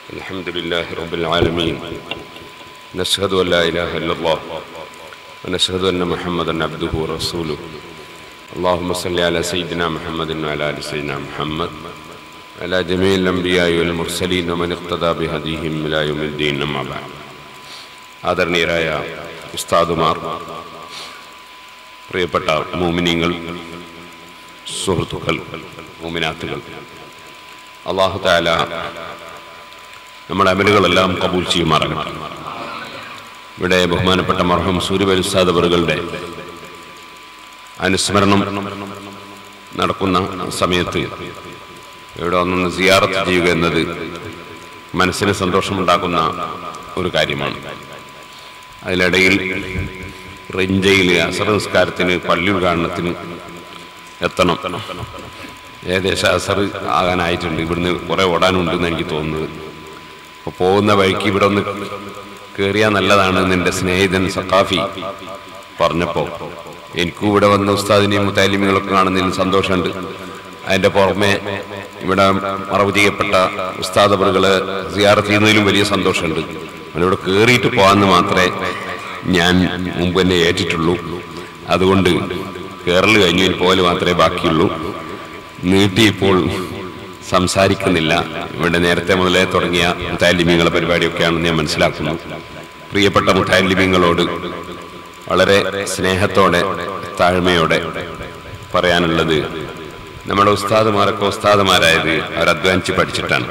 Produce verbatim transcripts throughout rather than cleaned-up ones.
الحمد لله رب العالمين نشهد أن لا إله إلا الله ونشهد أن محمدا عبده ورسوله اللهم صل على سيدنا محمد وعلى آل سيدنا محمد على جميع الأنبياء والمرسلين ومن اقتدى بهديهم إلى يوم الدين أما بعد ആദരണീയരായ ഉസ്താദുമാർ, പ്രിയപ്പെട്ട മുഅ്മിനീങ്ങൾ, സുഹൃത്തുക്കൾ, മുഅ്മിനാത്തുകൾ, അല്ലാഹു തആല നമ്മുടെ അമലുകളെല്ലാം കബൂൽ ചെയ്യുമാറാകട്ടെ. ഇവിടെ ബഹുമാനപ്പെട്ട മർഹൂം സൂരിബൽ ഉസ്താദ് അവറുകളുടെ അനുസ്മരണം നടക്കുന്ന സമയത്ത് ഇവിടെ ഒന്ന് സിയാറത്ത് ചെയ്യുക എന്നത് മനസ്സിന് സന്തോഷമുണ്ടാക്കുന്ന ഒരു കാര്യമാണ്. അതിനിടയിൽ റിഞ്ചയിൽ അസർ നിസ്കാരത്തിന് പള്ളി ഉദ്ഘാടനത്തിന് എത്തണം. ഏകദേശം അസർ ആകാനായിട്ടുണ്ട്. ഇവിടുന്ന് കുറേ ഓടാനുണ്ടെന്ന് എനിക്ക് തോന്നുന്നത്. അപ്പോൾ പോകുന്ന വഴിക്ക് ഇവിടെ ഒന്ന് കയറിയാൽ നല്ലതാണെന്ന് എൻ്റെ സ്നേഹിതൻ സഖാഫി പറഞ്ഞപ്പോൾ എനിക്കും ഇവിടെ വന്ന ഉസ്താദിനെയും മുത്താലിമികളൊക്കെ കാണുന്നതിൽ സന്തോഷമുണ്ട്. അതിൻ്റെ പുറമെ ഇവിടെ മറവ് ചെയ്യപ്പെട്ട ഉസ്താദ് അവറുകളെ സിയാറത്ത് ചെയ്യുന്നതിലും വലിയ സന്തോഷമുണ്ട്. അവരിവിടെ കയറിയിട്ട് പോകാമെന്ന് മാത്രമേ ഞാൻ മുമ്പ് തന്നെ ഏറ്റിട്ടുള്ളൂ. അതുകൊണ്ട് കയറൽ കഴിഞ്ഞതിൽ പോലെ മാത്രമേ ബാക്കിയുള്ളൂ. നീട്ടി ഇപ്പോൾ സംസാരിക്കുന്നില്ല. ഇവിടെ നേരത്തെ മുതലേ തുടങ്ങിയ മുത്താലിമീങ്ങളെ പരിപാടിയൊക്കെയാണെന്ന് ഞാൻ മനസ്സിലാക്കുന്നു. പ്രിയപ്പെട്ട മുത്താലിമീങ്ങളോട് വളരെ സ്നേഹത്തോടെ താഴ്മയോടെ പറയാനുള്ളത്, നമ്മുടെ ഉസ്താദുമാരൊക്കെ ഉസ്താദുമാരായത് അവർ അധ്വാനിച്ച് പഠിച്ചിട്ടാണ്,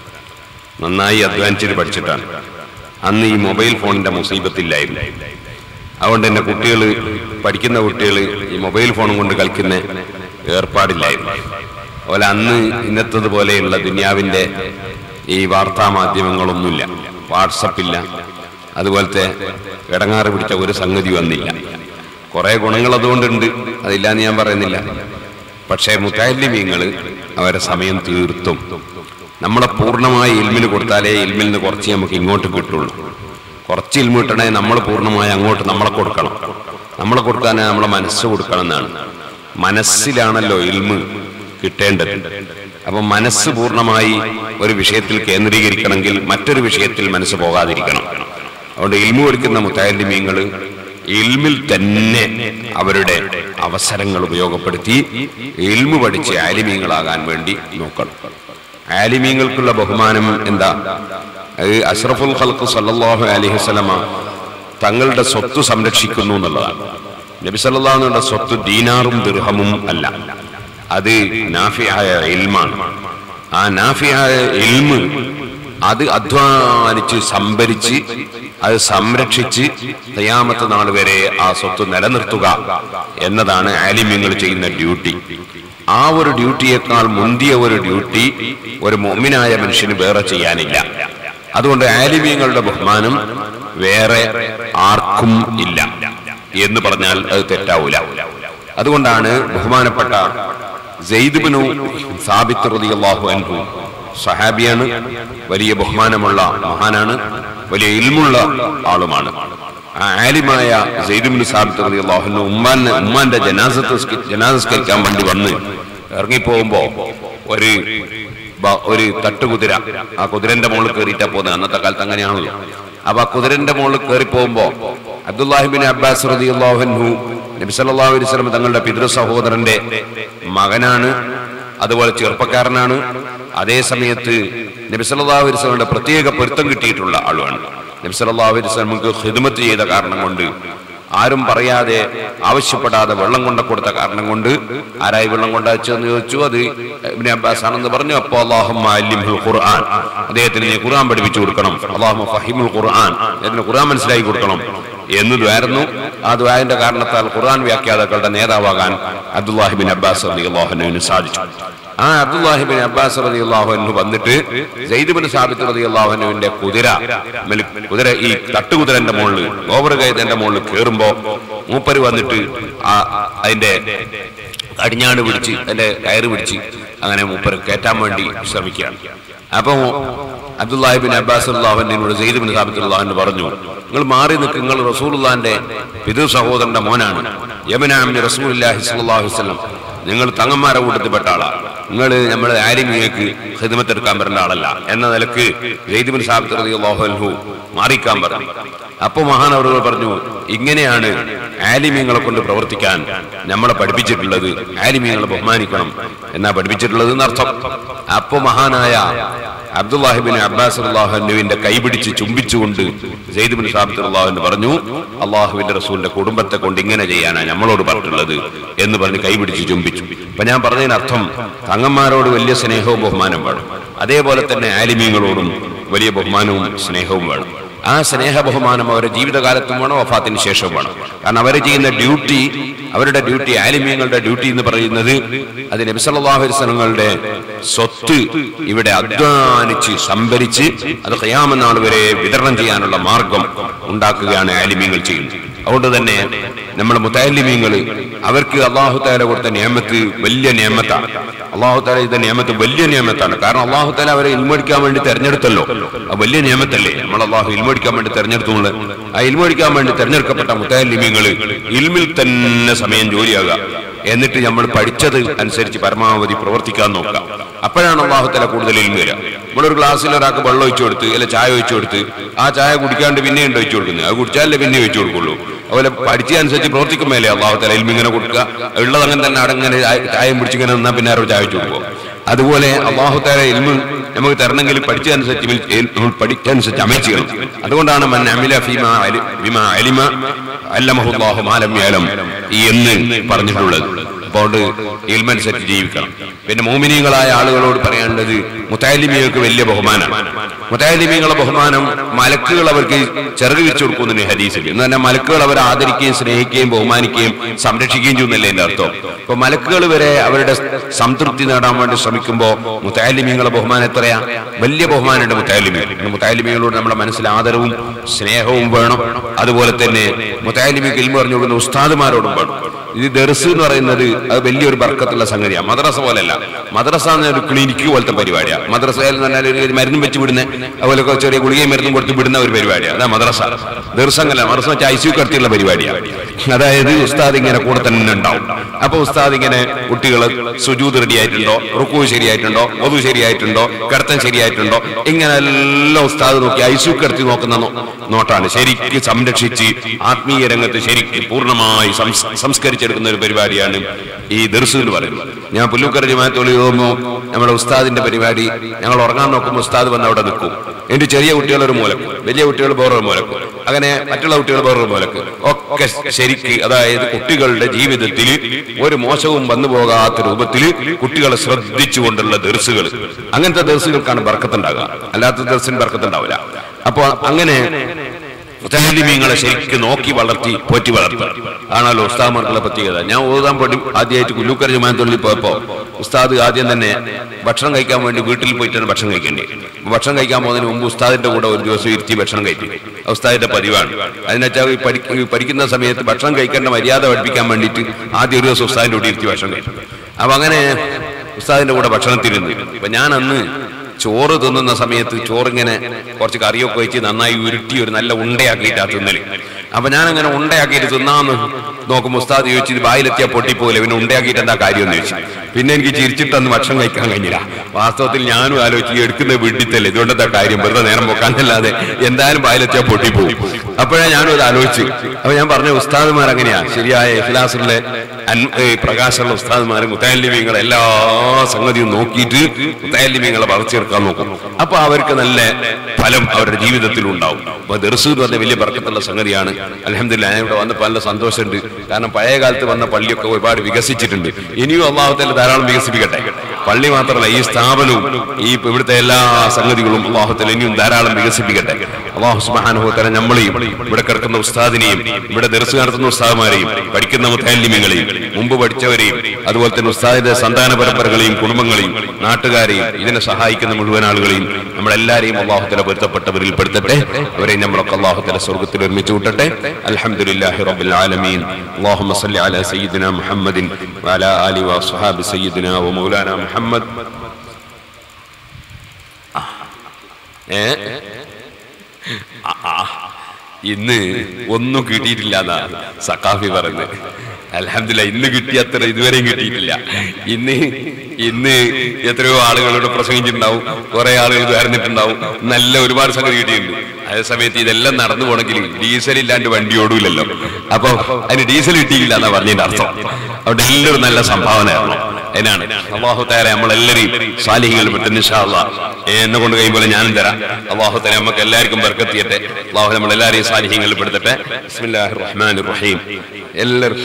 നന്നായി അധ്വാനിച്ചിട്ട് പഠിച്ചിട്ടാണ്. അന്ന് ഈ മൊബൈൽ ഫോണിന്റെ മുസീബത്തില്ലായിരുന്നു. അതുകൊണ്ട് തന്നെ കുട്ടികൾ, പഠിക്കുന്ന കുട്ടികൾ ഈ മൊബൈൽ ഫോണും കൊണ്ട് കളിക്കുന്ന ഏർപ്പാടില്ലായിരുന്നു. അതുപോലെ അന്ന് ഇന്നത്തതുപോലെയുള്ള ദുനിയാവിൻ്റെ ഈ വാർത്താ മാധ്യമങ്ങളൊന്നുമില്ല, വാട്സപ്പില്ല, അതുപോലത്തെ ഇടങ്ങാറ് പിടിച്ച ഒരു സംഗതി വന്നില്ല. കുറേ ഗുണങ്ങൾ അതുകൊണ്ടുണ്ട്, അതില്ലാന്ന് ഞാൻ പറയുന്നില്ല. പക്ഷേ മുത്തഅല്ലിമീങ്ങൾ അവരെ സമയം തീർത്തും നമ്മളെ പൂർണ്ണമായി ഇൽമിന് കൊടുത്താലേ ഇൽമിൽ നിന്ന് കുറച്ച് നമുക്ക് ഇങ്ങോട്ട് കിട്ടുള്ളൂ. കുറച്ച് ഇൽമ കിട്ടണേ നമ്മൾ പൂർണ്ണമായി അങ്ങോട്ട് നമ്മളെ കൊടുക്കണം. നമ്മളെ കൊടുക്കാനേ നമ്മളെ മനസ്സ് കൊടുക്കണം എന്നാണ്. മനസ്സിലാണല്ലോ ഇൽമ് കിട്ടേണ്ടത്. അപ്പം മനസ്സ് പൂർണ്ണമായി ഒരു വിഷയത്തിൽ കേന്ദ്രീകരിക്കണമെങ്കിൽ മറ്റൊരു വിഷയത്തിൽ മനസ്സ് പോകാതിരിക്കണം. അതുകൊണ്ട് ഇൽമു പഠിക്കുന്ന മുത്തഅല്ലിമീങ്ങൾ ഇൽമിൽ തന്നെ അവരുടെ അവസരങ്ങൾ ഉപയോഗപ്പെടുത്തി ഇൽമു പഠിച്ച് ആലിമീങ്ങളാകാൻ വേണ്ടി നോക്കണം. ആലിമീങ്ങൾക്കുള്ള ബഹുമാനം എന്താ? അഷ്റഫുൽ ഖൽഖ് സല്ലല്ലാഹു അലൈഹി വസല്ലമ തങ്ങളുടെ സ്വത്ത് സംരക്ഷിക്കുന്നു എന്നുള്ളതാണ്. നബി സല്ലല്ലാഹു അലൈഹി വസല്ലമയുടെ സ്വത്ത് ദീനാറും ദിർഹമും അല്ല, അത് നാഫിയായ ഇൽമാണ്. ആ നാഫിയായ ഇൽമ് അത് അധ്വാനിച്ച് സംഭരിച്ച് അത് സംരക്ഷിച്ച് ഖിയാമത്ത് നാൾ വരെ ആ സ്വത്ത് നിലനിർത്തുക എന്നതാണ് ആലിമീങ്ങൾ ചെയ്യുന്ന ഡ്യൂട്ടി. ആ ഒരു ഡ്യൂട്ടിയേക്കാൾ മുന്തിയ ഒരു ഡ്യൂട്ടി ഒരു മുഅ്മിനായ മനുഷ്യന് വേറെ ചെയ്യാനില്ല. അതുകൊണ്ട് ആലിമീങ്ങളുടെ ബഹുമാനം വേറെ ആർക്കും ഇല്ല എന്ന് പറഞ്ഞാൽ അത് തെറ്റാവൂല. അതുകൊണ്ടാണ് ബഹുമാനപ്പെട്ട സെയ്ദ് ഇബ്നു സാബിത്ത് റളിയല്ലാഹു അൻഹു സഹാബിയാണ്, വലിയ ബഹുമാനമുള്ള മഹാനാണ്, വലിയ ഇൽമുള്ള ആളുമാണ്. ആ ആലിമായ സെയ്ദ് ഇബ്നു സാബിത്ത് റളിയല്ലാഹു അൻഹു ഉമ്മാന്റെ ഉമ്മാന്റെ ജനാസത്ത് ജനാസസ്കരിക്കാൻ വേണ്ടി വന്ന് ഇറങ്ങിപ്പോകുമ്പോ ഒരു ഒരു തട്ടുകുതിര, ആ കുതിരന്റെ മുകളിൽ കയറിയിട്ടാ പോകുന്നത്. അന്നത്തെ കാലത്ത് അങ്ങനെയാണല്ലോ. അപ്പൊ ആ കുതിരന്റെ മുകളിൽ കയറി പോകുമ്പോ അബ്ദുല്ലാഹി ഇബ്നു അബ്ബാസ് റളിയല്ലാഹു അൻഹു നബി സല്ലല്ലാഹു അലൈഹി വസല്ലം തങ്ങളുടെ പിതൃ സഹോദരന്റെ മകനാണ്, അതുപോലെ ചെറുപ്പക്കാരനാണ്. അതേ സമയത്ത് നബി സല്ലല്ലാഹു അലൈഹി വസല്ലമയുടെ പ്രത്യേക പൊരുത്തം കിട്ടിയിട്ടുള്ള ആളുമാണ്. നബി സല്ലല്ലാഹു അലൈഹി വസല്ലമക്ക് ഖിദ്മത്ത് ചെയ്ത കാരണം കൊണ്ട്, ആരും പറയാതെ ആവശ്യപ്പെടാതെ വെള്ളം കൊണ്ട കൊടുത്ത കാരണം കൊണ്ട്, ആരായി വെള്ളം കൊണ്ടയച്ചെന്ന് ചോദിച്ചു. അത് ഇബ്നു അബ്ബാസ് ആണെന്ന് പറഞ്ഞു. അപ്പോൾ അല്ലാഹുമ്മ അല്ലിംഹുൽ ഖുർആൻ, അദ്ദേഹത്തിന് നീ ഖുർആൻ പഠിപ്പിച്ചു കൊടുക്കണം. അല്ലാഹുമ്മ ഫഹിമുൽ ഖുർആൻ, അദ്ദേഹത്തിന് ഖുർആൻ മനസ്സിലാക്കി കൊടുക്കണം എന്നതായിരുന്നു. ആ ദുആന്റെ കാരണത്താൽ ഖുർആൻ വ്യാഖ്യാതാക്കളുടെ നേതാവാകാൻ അബ്ദുല്ലാഹി ഇബ്നു അബ്ബാസ് റളിയല്ലാഹു അൻഹുവിന് സാധിച്ചു. ആ അബ്ദുല്ലാഹി ഇബ്നു അബ്ബാസ് റളിയല്ലാഹു അൻഹു വന്നിട്ട് സെയ്ദ് ഇബ്നു സാബിത്ത് റളിയല്ലാഹു അൻഹുവിന്റെ കുതിര കുതിര ഈ തട്ടുകുതിരന്റെ മുകളിൽ ഗോപുരകയത്തിന്റെ മുകളിൽ കയറുമ്പോ മൂപ്പര് വന്നിട്ട് ആ അതിന്റെ കടിഞ്ഞാട് പിടിച്ച് അതിന്റെ കയറ് പിടിച്ച് അങ്ങനെ മൂപ്പര് കയറ്റാൻ വേണ്ടി ശ്രമിക്കുകയാണ്. അപ്പൊ അബ്ദുല്ലാഹി ഇബ്നു അബ്ബാസ് റളിയല്ലാഹു അൻഹുവിനോട് സെയ്ദ് ഇബ്നു സാബിത്ത് റളിയല്ലാഹു അൻഹു പറഞ്ഞു, നിങ്ങൾ മാറി നിൽക്കുക, നിങ്ങൾ റസൂലുള്ളാഹിന്റെ പിതൃ സഹോദരന്റെ മോനാണ്, യബ്ന അമ്മി റസൂലുള്ളാഹി സ്വല്ലല്ലാഹു അലൈഹി വസല്ലം, നിങ്ങൾ തങ്ങന്മാരെ കൂട്ടത്തിൽപ്പെട്ട ആളാണ്, നിങ്ങൾ നമ്മൾ ആലിമിയക്ക് ഖിദ്മത്തെടുക്കാൻ പറ്റുന്ന ആളല്ല എന്ന നിലക്ക് സെയ്ദ് ബിൻ സാബിത്ത് റളിയല്ലാഹു അൻഹു മാറിക്കാൻ പറഞ്ഞു. അപ്പൊ മഹാനവറുകൾ പറഞ്ഞു, ഇങ്ങനെയാണ് ആലിമീങ്ങളെ കൊണ്ട് പ്രവർത്തിക്കാൻ നമ്മളെ പഠിപ്പിച്ചിട്ടുള്ളത്, ആലിമീങ്ങളെ ബഹുമാനിക്കണം എന്നാ പഠിപ്പിച്ചിട്ടുള്ളത് എന്നർത്ഥം. അപ്പൊ മഹാനായ അബ്ദുല്ലാഹി ബിൻ അബ്ബാസ് റളിയല്ലാഹു അൻഹുവിന്റെ കൈപിടിച്ച് ചുംബിച്ചുകൊണ്ട് സെയ്ദ് ബിൻ സാബിത്ത് റളിയല്ലാഹു അൻഹു പറഞ്ഞു, അള്ളാഹുവിന്റെ റസൂലിന്റെ കുടുംബത്തെ കൊണ്ട് ഇങ്ങനെ ചെയ്യാനാണ് നമ്മളോട് പറഞ്ഞിട്ടുള്ളത് എന്ന് പറഞ്ഞ് കൈപിടിച്ച് ചുംബിച്ചു. അപ്പൊ ഞാൻ പറഞ്ഞതിനർത്ഥം തങ്ങന്മാരോട് വലിയ സ്നേഹവും ബഹുമാനവും വേണം, അതേപോലെ തന്നെ ആലിമീങ്ങളോടും വലിയ ബഹുമാനവും സ്നേഹവും വേണം. ആ സ്നേഹ ബഹുമാനം അവരുടെ ജീവിതകാലത്തും വേണം, വഫാത്തിന് ശേഷവും വേണം. കാരണം അവർ ചെയ്യുന്ന ഡ്യൂട്ടി, അവരുടെ ഡ്യൂട്ടി, ആലിമീങ്ങളുടെ ഡ്യൂട്ടി എന്ന് പറയുന്നത് അത് നബി സല്ലല്ലാഹു അലൈഹി വസല്ലമയുടെ സ്വത്ത് ഇവിടെ അധ്വാനിച്ച് സംഭരിച്ച് അത് ഖിയാമത്ത് നാൾ വരെ വിതരണം ചെയ്യാനുള്ള മാർഗം ഉണ്ടാക്കുകയാണ് ആലിമീങ്ങൾ ചെയ്യുന്നത്. അതുകൊണ്ട് തന്നെ നമ്മൾ മുതഅല്ലിമീങ്ങൾ അവർക്ക് അല്ലാഹു തആല കൊടുത്ത നിഅമത്ത് വലിയ നിഅമത്താണ്. അല്ലാഹു തആല ചെയ്ത നിഅമത്ത് വലിയ നിഅമത്താണ്. കാരണം അല്ലാഹു തആല അവരെ ഇൽമടിക്കാൻ വേണ്ടി തെരഞ്ഞെടുത്തല്ലോ, ആ വലിയ നിഅമത്തല്ലേ. നമ്മൾ അല്ലാഹു ഇൽമടിക്കാൻ വേണ്ടി തെരഞ്ഞെടുത്തുള്ള ആ ഇൽമടിക്കാൻ വേണ്ടി തെരഞ്ഞെടുക്കപ്പെട്ട മുതഅല്ലിമീങ്ങൾ ഇൽമിൽ തന്നെ സമയം ജോലിയാകുക, എന്നിട്ട് നമ്മൾ പഠിച്ചത് അനുസരിച്ച് പരമാവധി പ്രവർത്തിക്കാൻ നോക്കാം. അപ്പോഴാണ് അല്ലാഹു തആല കൂടുതൽ ഇൽമ വരിക. നമ്മളൊരു ഗ്ലാസ്സിൽ ഒരാൾക്ക് വെള്ളം ഒഴിച്ചു കൊടുത്ത് അല്ലെ ചായ ഒഴിച്ചു കൊടുത്ത് ആ ചായ കുടിക്കാണ്ട് പിന്നെയുണ്ട് ഒഴിച്ചു കൊടുക്കുന്നത്, അത് കുടിച്ചാലേ പിന്നെ ഒഴിച്ചു കൊടുക്കുള്ളൂ. അതുപോലെ പഠിച്ചതനുസരിച്ച് പ്രവർത്തിക്കുമ്പോഴല്ലേ അല്ലാഹു തആല ഇൽമ ഇങ്ങനെ കൊടുക്കുക. ഉള്ളത് അങ്ങനെ തന്നെ അടങ്ങനെ ചായം പിടിച്ചിങ്ങനെ നിന്നാൽ പിന്നെ ആരോ ചായ വെച്ചു കൊടുക്കുക. അതുപോലെ അല്ലാഹു തആല ഇൽമ നമുക്ക് തരണമെങ്കിൽ പഠിച്ചതനുസരിച്ച് പഠിച്ചതനുസരിച്ച് അമൽ ചെയ്യണം. അതുകൊണ്ടാണ് മൻ അമില ഫീമാ ബിമാ അലിമ അല്ലമഹു അല്ലാഹു മാ ലം യഅലം എന്ന് പറഞ്ഞിട്ടുള്ളത്. അപ്പോൾ ഇൽമനുസരിച്ച് ജീവിക്കണം. പിന്നെ മോമിനീങ്ങളായ ആളുകളോട് പറയേണ്ടത് മുതഅല്ലിമീങ്ങൾക്ക് വലിയ ബഹുമാനമാണ്. മുതഅല്ലിമീങ്ങളുടെ ബഹുമാനം മലക്കുകൾ അവർക്ക് ചിറക് വിരിച്ചു കൊടുക്കുന്നു ഹദീസിൽ. എന്ന് പറഞ്ഞാൽ മലക്കുകൾ അവരെ ആദരിക്കുകയും സ്നേഹിക്കുകയും ബഹുമാനിക്കുകയും സംരക്ഷിക്കുകയും ചെയ്യുന്നല്ലേ എന്റെ അർത്ഥം. അപ്പൊ മലക്കുകൾ വരെ അവരുടെ സംതൃപ്തി നേടാൻ വേണ്ടി ശ്രമിക്കുമ്പോൾ മുതഅല്ലിമീങ്ങളുടെ ബഹുമാനം എത്രയാ? വലിയ ബഹുമാനമുണ്ട് മുതഅല്ലിമീങ്ങൾ. മുതഅല്ലിമീങ്ങളോട് നമ്മുടെ മനസ്സിൽ ആദരവും സ്നേഹവും വേണം. അതുപോലെ തന്നെ മുതഅല്ലിമീങ്ങൾക്ക് ഇൽമു പറഞ്ഞു കൊടുക്കുന്ന ഉസ്താദുമാരോടും വേണം. ഇത് ദർസ് എന്ന് പറയുന്നത് അത് വലിയൊരു ബർക്കത്തുള്ള സംഗതിയാണ്. മദ്രസ പോലെയല്ല. മദ്രസ എന്ന ഒരു ക്ലിനിക്ക് പോലത്തെ പരിപാടിയാണ്. മദ്രസയിൽ എന്ന് പറഞ്ഞാൽ ഒരു മരുന്നും വെച്ച് വിടുന്ന, അതുപോലെ ചെറിയ ഗുളികയും മരുന്നും കൊടുത്ത് വിടുന്ന ഒരു പരിപാടിയാണ്. അതാ മദ്രസ. ദർസ് അങ്ങല്ല. മദ്രസ വെച്ചാൽ ഐ സി യു കടത്തിയുള്ള പരിപാടിയാണ്. അതായത് ഉസ്താദ് ഇങ്ങനെ കൂടെ തന്നെ ഉണ്ടാവും. അപ്പൊ ഉസ്താദ് ഇങ്ങനെ കുട്ടികൾ സുജൂദ് റെഡി ആയിട്ടുണ്ടോ, റുക്കൂ ശരിയായിട്ടുണ്ടോ, വദു ശരിയായിട്ടുണ്ടോ, കടത്തം ശരിയായിട്ടുണ്ടോ, ഇങ്ങനെ എല്ലാം ഉസ്താദ് നോക്കി ഐ സി യു കടത്തി നോക്കുന്ന നോട്ടാണ്. ശരിക്ക് സംരക്ഷിച്ച് ആത്മീയ രംഗത്ത് ശരിക്ക് പൂർണ്ണമായി സംസ്കരിച്ചെടുക്കുന്ന ഒരു പരിപാടിയാണ് ഈ ദർസ് എന്ന് പറയുന്നത്. ഞാൻ പുല്ലൂക്കര ജമാഅത്തോളി പോകുമ്പോൾ നമ്മുടെ ഉസ്താദിന്റെ പരിപാടി ഞങ്ങൾ ഉറങ്ങാൻ നോക്കുമ്പോൾ ഉസ്താദ് വന്ന് അവിടെ നിൽക്കും. എന്റെ ചെറിയ കുട്ടികളൊരു മൂലക്ക്, വലിയ കുട്ടികൾ വേറൊരു മൂലക്ക്, അങ്ങനെ മറ്റുള്ള കുട്ടികൾ വേറൊരു മൂലക്ക് ഒക്കെ ശരിക്ക്, അതായത് കുട്ടികളുടെ ജീവിതത്തിൽ ഒരു മോശവും വന്നു പോകാത്ത രൂപത്തിൽ കുട്ടികളെ ശ്രദ്ധിച്ചുകൊണ്ടുള്ള ദർസുകൾ, അങ്ങനത്തെ ദർസുകൾക്കാണ് ബർക്കത്തുണ്ടാകുക. അല്ലാത്ത ദർസിന് ബർക്കത്തുണ്ടാവില്ല. അപ്പൊ അങ്ങനെ മുതഅല്ലിമീങ്ങളെ ശരിക്കും നോക്കി വളർത്തി പോറ്റി വളർത്തുക ആണല്ലോ ഉസ്താദ്മാർക്കുള്ള പ്രത്യേകത. ഞാൻ ഓതാൻ വേണ്ടി ആദ്യമായിട്ട് പുല്ലൂക്കര ജമാഅത്തുള്ളിൽ പോയപ്പോ ഉസ്താദ് ആദ്യം തന്നെ ഭക്ഷണം കഴിക്കാൻ വേണ്ടി വീട്ടിൽ പോയിട്ടാണ് ഭക്ഷണം കഴിക്കേണ്ടത്. ഭക്ഷണം കഴിക്കാൻ പോകുന്നതിന് മുമ്പ് ഉസ്താദിന്റെ കൂടെ ഒരു ദിവസം ഇരുത്തി ഭക്ഷണം കഴിക്കും. ഉസ്താദിന്റെ പതിവാണ്. അതിനെച്ചാൽ പഠിക്കുന്ന സമയത്ത് ഭക്ഷണം കഴിക്കേണ്ട മര്യാദ പഠിപ്പിക്കാൻ വേണ്ടിയിട്ട് ആദ്യം ഒരു ദിവസം ഉസ്താദിന്റെ കൂടെ ഇരുത്തി ഭക്ഷണം കഴിക്കും. അപ്പൊ അങ്ങനെ ഉസ്താദിന്റെ കൂടെ ഭക്ഷണത്തിരുന്ന് അപ്പൊ ഞാൻ അന്ന് ചോറ് തിന്നുന്ന സമയത്ത് ചോറിങ്ങനെ കുറച്ച് കറിയൊക്കെ വെച്ച് നന്നായി ഉരുട്ടി ഒരു നല്ല ഉണ്ടയാക്കിയിട്ടാ തിന്നല്. അപ്പൊ ഞാനങ്ങനെ ഉണ്ടയാക്കിയിട്ട് തിന്നാന്ന് നോക്കുമ്പോൾ ഉസ്താദ് ചോദിച്ചത് വായിലെത്തിയാൽ പൊട്ടിപ്പോലെ, പിന്നെ ഉണ്ടയാക്കിയിട്ട് എന്താ കാര്യം എന്ന് ചോദിച്ചു. പിന്നെ എനിക്ക് ചിരിച്ചിട്ടൊന്ന് ഭക്ഷണം കഴിക്കാൻ കഴിഞ്ഞില്ല. വാസ്തവത്തിൽ ഞാനും ആലോചിച്ച് എടുക്കുന്ന വിഡിത്തല്ലേ, ഇതുകൊണ്ടെന്താ കാര്യം, വെറുതെ നേരം പോക്കാന്നല്ലാതെ എന്തായാലും വായിലെത്തിയാൽ പൊട്ടിപ്പോകും. അപ്പോഴാണ് ഞാനും അത് ആലോചിച്ച്. അപ്പൊ ഞാൻ പറഞ്ഞ ഉസ്താദുമാർ അങ്ങനെയാ, ശരിയായ ഇഖ്ലാസുള്ള പ്രകാശമുള്ള ഉസ്താദുമാർ മുതഅല്ലിമീങ്ങളെ എല്ലാ സംഗതിയും നോക്കിയിട്ട് മുതഅല്ലിമീങ്ങളെ വളർത്തിയെടുക്കാൻ നോക്കും. അപ്പൊ അവർക്ക് നല്ല ഫലം അവരുടെ ജീവിതത്തിൽ ഉണ്ടാവും. അപ്പൊ ദർസ് എന്ന് പറഞ്ഞ വലിയ ബർക്കത്തുള്ള സംഗതിയാണ്. അൽഹംദുലില്ലാഹ്, ഞാൻ ഇവിടെ വന്നപ്പോൾ നല്ല സന്തോഷമുണ്ട്. കാരണം പഴയ കാലത്ത് വന്ന പള്ളിയൊക്കെ ഒരുപാട് വികസിച്ചിട്ടുണ്ട്. ഇനിയും അല്ലാഹു തആല ധാരാളം വികസിപ്പിക്കട്ടെ. പള്ളി മാത്രമല്ല, ഈ സ്ഥാപനവും ഈ ഇവിടുത്തെ എല്ലാ സംഗതികളും അല്ലാഹു തആല ഇനിയും ധാരാളം വികസിപ്പിക്കട്ടെ. അല്ലാഹു സുബ്ഹാനഹു വ തആല നമ്മളെയും ഇവിടെ കിടക്കുന്ന ഉസ്താദിനെയും ഇവിടെ ദർസ് നടത്തുന്ന ഉസ്താദുമാരെയും പഠിക്കുന്ന മുതഅല്ലിമീങ്ങളെയും മുമ്പ് പഠിച്ചവരെയും അതുപോലെ തന്നെ ഉസ്താദിന്റെ സന്താന പരമ്പരകളെയും കുടുംബങ്ങളെയും നാട്ടുകാരെയും ഇതിനെ സഹായിക്കുന്ന മുഴുവൻ ആളുകളെയും നമ്മളെല്ലാരെയും അല്ലാഹു തആല പൊരുത്തപ്പെട്ടവരിൽ പെടുത്തട്ടെ. അവരെയും നമ്മളൊക്കെ അല്ലാഹു തആല സ്വർഗ്ഗത്തിൽ ഒരുമിച്ച് കൂട്ടട്ടെ. അൽഹംദുലില്ലാഹി റബ്ബിൽ ആലമീൻ. അല്ലാഹുമ്മ സ്വല്ലി അലാ സയ്യിദിനാ മുഹമ്മദിൻ വഅലാ ആലിഹി വഅസ്ഹാബി സയ്യിദിനാ വമൗലാനാ മുഹമ്മദ്. ഏ ഇന്ന് ഒന്നും കിട്ടിയിട്ടില്ല എന്നാ സഖാഫി പറയുന്നത്. അൽഹംദുലില്ലാഹ്, ഇന്ന് കിട്ടിയത്ര ഇതുവരെയും കിട്ടിയിട്ടില്ല. ഇന്ന് ഇന്ന് എത്രയോ ആളുകളോട് പ്രസംഗിച്ചിട്ടുണ്ടാവും, കുറെ ആളുകൾ ധാരണയിട്ടുണ്ടാവും, നല്ല ഒരുപാട് സംഗതി കിട്ടിയിട്ടുണ്ട്. അതേ സമയത്ത് ഇതെല്ലാം നടന്നു പോകണമെങ്കിൽ ഡീസൽ ഇല്ലാണ്ട് വണ്ടി ഓടൂലല്ലോ. അപ്പൊ അതിന് ഡീസൽ കിട്ടിയില്ല എന്നാ പറഞ്ഞതിന്റെ അർത്ഥം. അവിടെ എല്ലാവരും നല്ല സംഭാവനയാണല്ലോ. അതിനാണ് അള്ളാഹു തആല നമ്മളെല്ലാവരെയും സാലിഹ്യങ്ങൾ പെട്ടെന്ന് ഇൻഷാ അല്ലാഹ് എന്നെ കൊണ്ട് കഴിയുമ്പോൾ ഞാനും തരാം. അള്ളാഹു തആല നമുക്ക് എല്ലാവർക്കും ബർക്കത്ത് ചെയ്യട്ടെ. അള്ളാഹു നമ്മളെല്ലാവരെയും സാലിഹ്യങ്ങളിൽ പെടുത്തട്ടെ. ബിസ്മില്ലാഹിർ റഹ്മാനിർ റഹീം. എല്ലാവരും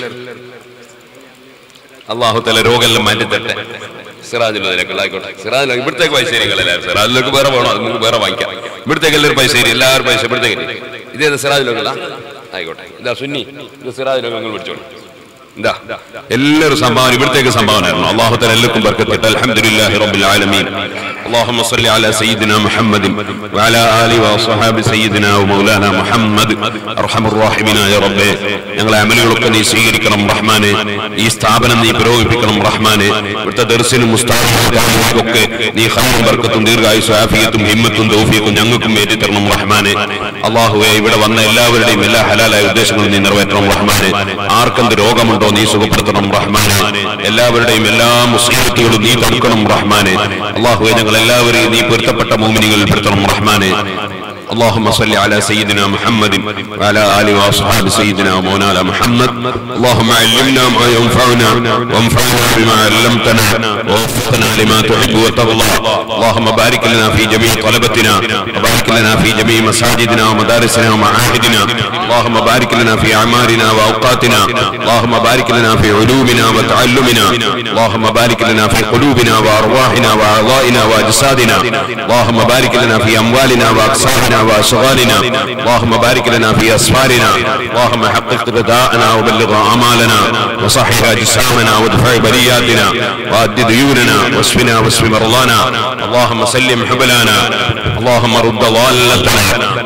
അള്ളാഹു തആല രോഗമെല്ലാം മാറ്റിത്തട്ടെ. സിറാജുൽ ആയിക്കോട്ടെ. സിറാജുൽ ഇവിടത്തേക്ക് പൈസ എല്ലാവരും സിറാജിലേക്ക് വേറെ വേണോ, അത് നിങ്ങൾക്ക് വേറെ വാങ്ങിക്കാം. ഇവിടത്തേക്ക് എല്ലാവരും പൈസ എല്ലാവരും പൈസ ഇവിടത്തേക്ക്. ഇതേത് സിറാജുൽ ആയിക്കോട്ടെ. ഇതാ സുന്നി, ഇത് സിറാജുൽ നിങ്ങൾ പിടിച്ചോളൂ. എന്താ എല്ലാവരും സംഭാവന ഇവിടത്തേക്ക് സംഭാവനയായിരുന്നു. അല്ലാഹു തആല എല്ലാവർക്കും ബർക്കത്ത് ചെയ്യട്ടെ. അൽഹംദുലില്ലാഹി റബ്ബിൽ ആലമീൻ. اللهم صل على سيدنا محمد وعلى آله وصحاب سيدنا ومولانا محمد أرحم الراحمين يا رب. ഞങ്ങളെ അമലുകളൊക്കെ നീ സ്വീകരിക്കണം റഹ്മാനെ. ഈ സ്ഥാപനം നീ പുരോഗമിപ്പിക്കണം റഹ്മാനെ. ഇവിടുത്തെ ദർസിനും മുസ്താഫിക്കൊക്കെ നീ ഖൈറും ബർക്കത്തും ദീർഘായുസ്സും ആഫിയത്തും ഹിമ്മത്തും തൗഫീഖും ഞങ്ങൾക്കും ഏറ്റിത്തരണം റഹ്മാനെ. അല്ലാഹുവേ, ഇവിടെ വന്ന എല്ലാവരുടെയും എല്ലാ ഹലാലായ ഉദ്ദേശങ്ങളും നീ നിറവേറ്റണം റഹ്മാനെ. ആർക്കെന്ത് രോഗമുണ്ടോ നീ സുഖപ്പെടുത്തണം റഹ്മാനെ. എല്ലാവരുടെയും എല്ലാ മുസീബത്തുകളും നീ തടുക്കണം റഹ്മാനെ. അല്ലാഹുവേ, ഞങ്ങൾ എല്ലാവരെയും നീ പൊരുത്തപ്പെട്ട മുഅ്മിനീങ്ങളിൽ പെടുത്തണം റഹ്മാനെ. اللهم صل على سيدنا محمد وعلى آله وأصحاب سيدنا ومولانا محمد. اللهم علمنا ما ينفعنا وانفعنا بما علمتنا ووفقنا لما تحب وترضى. اللهم بارك لنا في جميع طلبتنا وبارك لنا في جميع مساجدنا ومدارسنا ومعاهدنا. اللهم بارك لنا في أعمارنا وأوقاتنا. اللهم بارك لنا في علومنا وتعلمنا. اللهم بارك لنا في قلوبنا وأرواحنا وأعضائنا وأجسادنا. اللهم بارك لنا في أموالنا وأقسامنا وأشغالنا. اللهم بارك لنا في أسفارنا. اللهم حقق رضاءنا وبلغ آمالنا وصحح أجسامنا وادفع بلياتنا وأد ديوننا واشفنا واشف مرضانا. اللهم سلم حبلانا. اللهم رد ضالتنا.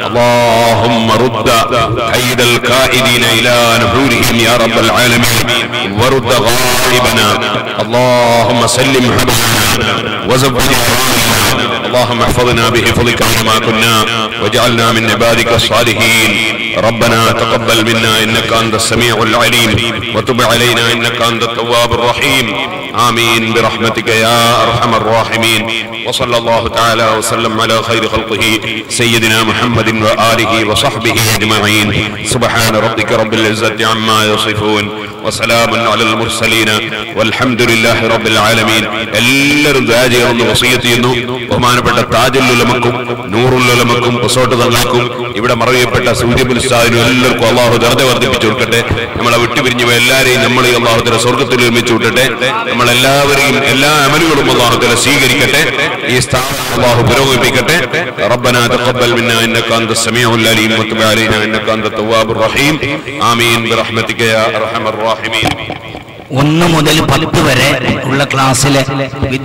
اللهم رد كيد الكائدين إلى نحورهم يا رب العالمين ورد غائبنا. اللهم سلم حبلانا وزود إكرامنا. اللهم احفظنا بحفظك عما كنا واجعلنا من عبادك الصالحين. ربنا تقبل منا إنك أنت السميع العليم وتب علينا إنك أنت التواب الرحيم. آمين برحمتك يا أرحم الراحمين. وصلى الله تعالى وسلم على خير خلقه سيدنا محمد وآله وصحبه أجمعين. سبحان ربك رب العزة عما يصفون وسلام على المرسلين والحمد لله رب العالمين. എല്ലാവരും ദുആ ചെയ്യണമെന്ന് വസിയത്ത് ചെയ്യുന്നു. ബഹുമാനപ്പെട്ട താജുൽ ഉലമക്കും നൂറുൽ ഉലമക്കും ഒസോട്ട് തങ്ങൾക്കും ഇവിടെ മറവിയപ്പെട്ട സൂര്യബുൽ ഉസ്താദിനും എല്ലാവർക്കും അല്ലാഹു ദർജ വർദ്ധിപ്പിച്ചു കൊടുക്കട്ടെ. നമ്മളെ വിട്ടുപിരിഞ്ഞു എല്ലാവരെയും നമ്മളെ അല്ലാഹു തആല സ്വർഗ്ഗത്തിൽ ഒരുമിച്ച് വിട്ടട്ടെ. നമ്മളെല്ലാവരെയും എല്ലാ അമലുകളും അല്ലാഹു തആല സ്വീകരിക്കട്ടെ. ഈ സ്ഥാപനം അല്ലാഹു പുരോഗമിപ്പിക്കട്ടെ. റബ്ബനാ തഖബ്ബൽ മിന്നാ ഇന്നക അൻതസ് സമീഉൽ അലീം വതുബ് അലൈനാ ഇന്നക അൻതത് തവ്വാബുർ റഹീം. ആമീൻ ബിറഹ്മതിക യാ അർഹമർ റാഹിമീൻ. ഒന്ന് മുതൽ പത്ത് വരെ ഉള്ള ക്ലാസ്സിലെ